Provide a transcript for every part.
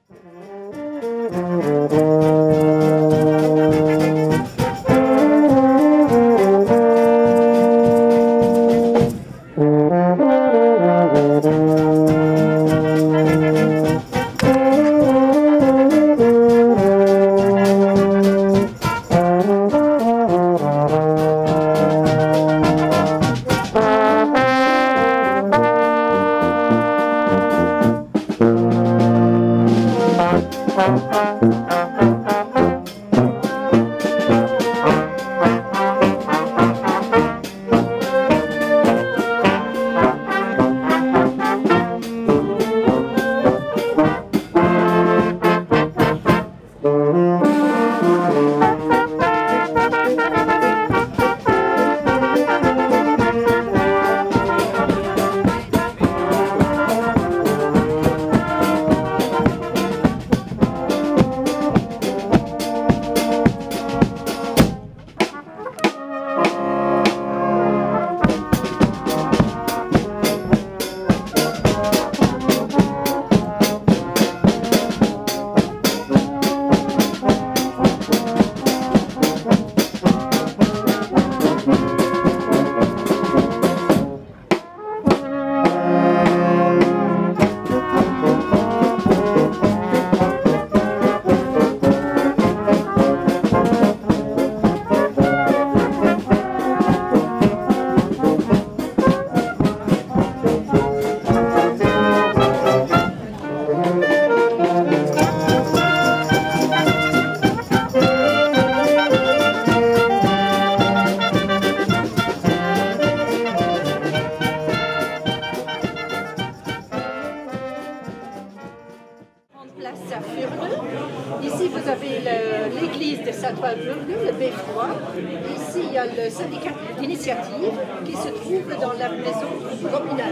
Ici, vous avez l'église de Sainte-Foy-Furneux, le Beffroi. Ici, il y a le syndicat d'initiative qui se trouve dans la maison communale.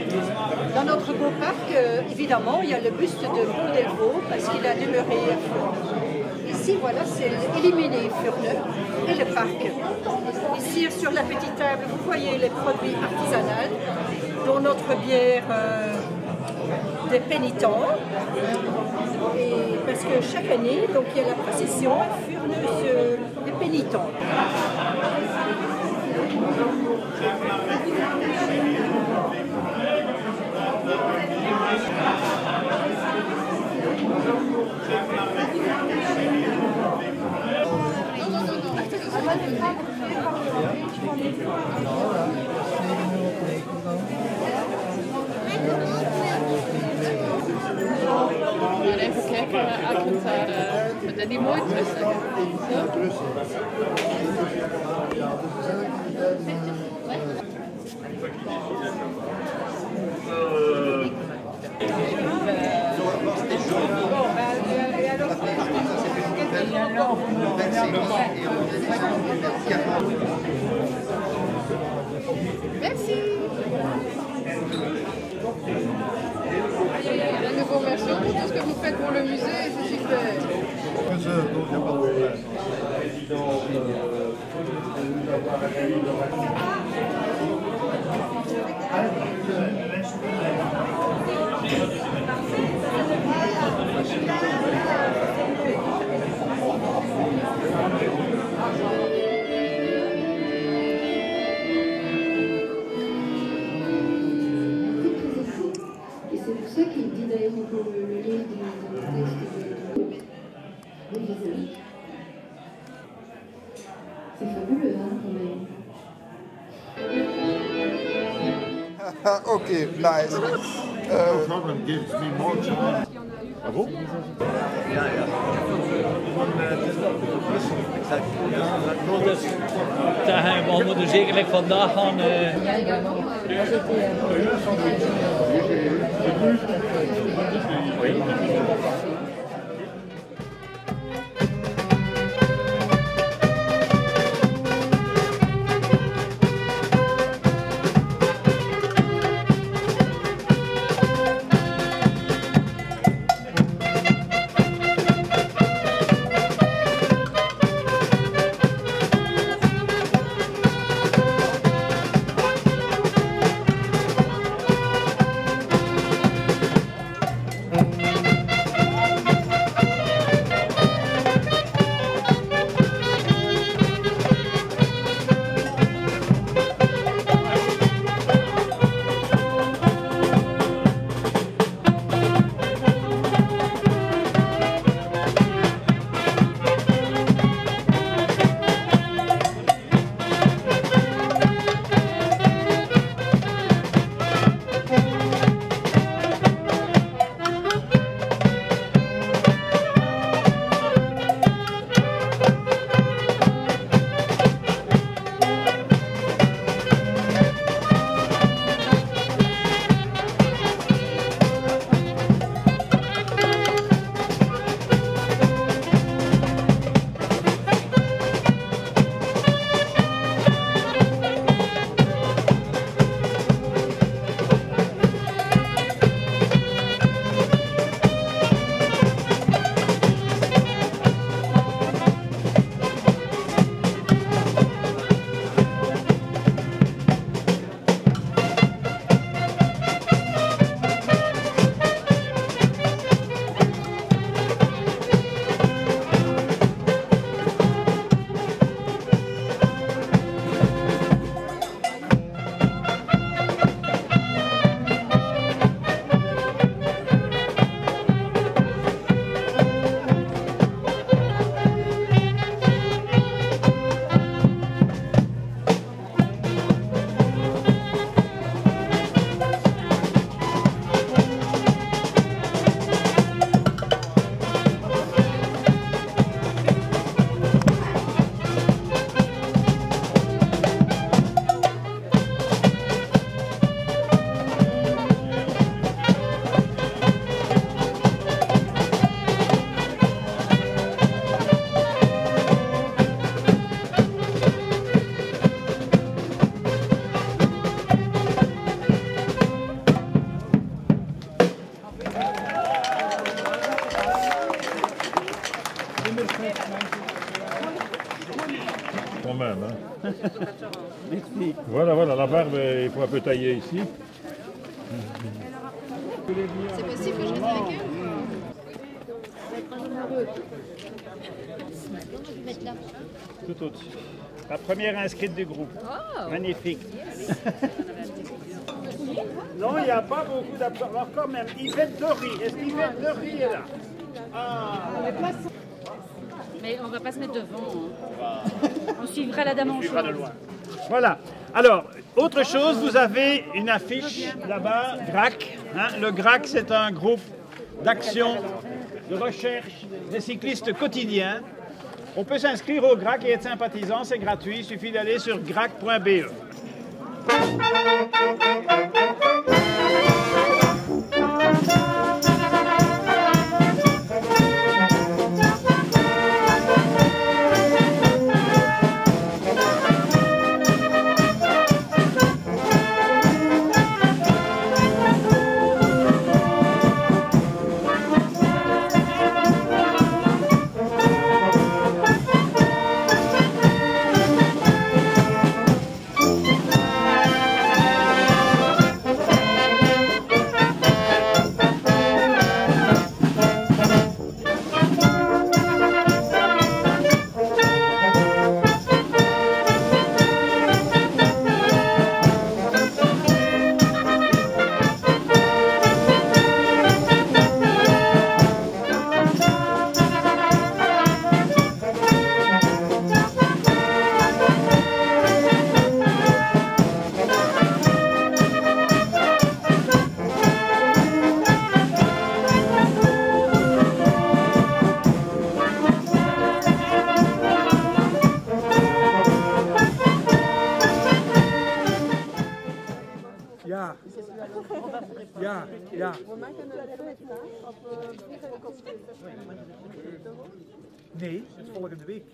Dans notre beau parc, évidemment, il y a le buste de Paul Delvaux parce qu'il a demeuré à Furneux. Ici, voilà, c'est éliminé Furneux et le parc. Ici, sur la petite table, vous voyez les produits artisanaux, dont notre bière des pénitents. Et parce que chaque année, donc, il y a la procession Furneux des pénitents. Even kijken, Akita, die mooi tussen. Merci. Un nouveau merci pour tout ce que vous faites pour le musée, c'est super. C'est ça qu'il dit d'ailleurs pour le lien des textes de c'est fabuleux, hein, quand même. Ok, nice. No problem gives me more time. Ah bon? Ja, ja. Dus daar gaan we moeten zekerlijk vandaag gaan. Merci. Voilà, la barbe, il faut un peu tailler ici. C'est possible que je reste avec eux? Tout au-dessus. La première inscrite du groupe. Oh. Magnifique. Yes. Non, il n'y a pas beaucoup d'absents. Quand même, Yvette Dory. Est-ce qu'Yvette Dory est là? Ah. Mais on ne va pas se mettre devant. Hein. On suivra la dame en jaune. De loin. Voilà. Alors, autre chose, vous avez une affiche là-bas, GRAC. Hein? Le GRAC, c'est un groupe d'action, de recherche des cyclistes quotidiens. On peut s'inscrire au GRAC et être sympathisant, c'est gratuit, il suffit d'aller sur grac.be. Ja. Nee, het is volgende week.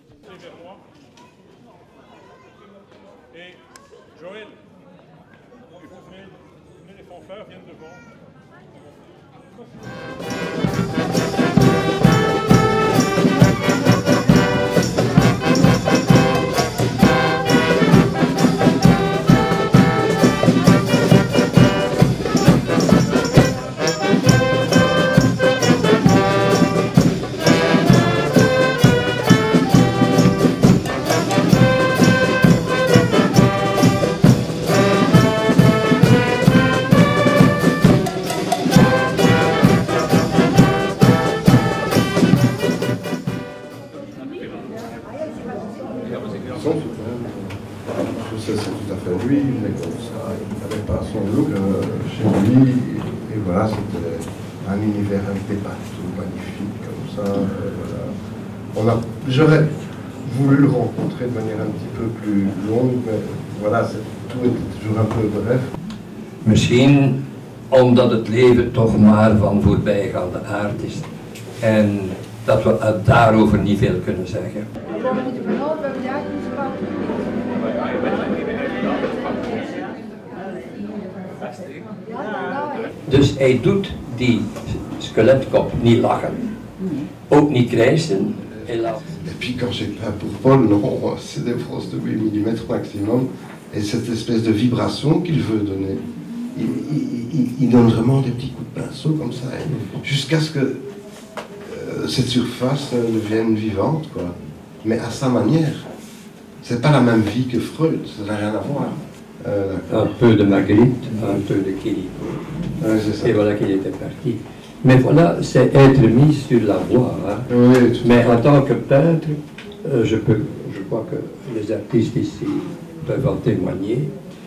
Et Joël, il faut venir les fanfares viennent devant. C'est tout à fait lui, il venait comme ça, il n'avait pas son look chez lui, et voilà, c'était un univers avec des bateaux magnifiques comme ça, voilà. J'aurais voulu le rencontrer de manière un petit peu plus longue, mais voilà, tout est toujours un peu bref. Misschien omdat het leven toch maar van voorbijgaande aard is en dat we daarover niet veel kunnen zeggen. Dus hij doet die skeletkop niet lachen, ook niet krijsen. Et puis quand j'ai peint pour Paul, non, c'est des brosses de 8 mm maximum, et cette espèce de vibration qu'il veut donner, il donne vraiment des petits coups de pinceau comme ça, jusqu'à ce que cette surface devienne vivante, quoi. Mais à sa manière. C'est pas la même vie que Freud, ça n'a rien à voir. Un peu de Marguerite, un peu de Kelly. Et voilà qu'il était parti. Mais voilà, c'est être mis sur la voie. Hein. Oui, mais en tant que peintre, je crois que les artistes ici peuvent en témoigner.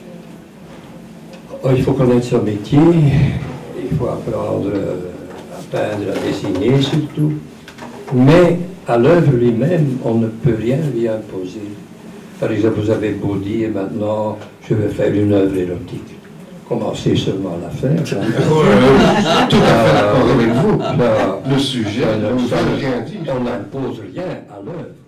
Il faut connaître son métier, il faut apprendre à peindre, à dessiner surtout. Mais à l'œuvre lui-même, on ne peut rien lui imposer. Par exemple, vous avez beau dire maintenant, je vais faire une œuvre érotique. Commencez seulement à la faire. Hein. Tout à fait d'accord avec vous. Le sujet, on n'a rien dit. On n'impose rien à l'œuvre.